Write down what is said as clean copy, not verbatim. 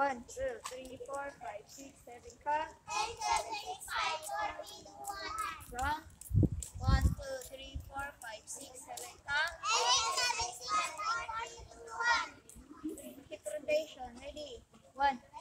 1, 2, 3, 4, 5, 6, 7, count. 8, 7, 6, 5, 4, 3, 2, 1. From 1, 2, 3, 4, 5, 6, 7, count. 8, 7, 6, 5, 4, 3, 2, 1. Hip rotation. Ready? 1,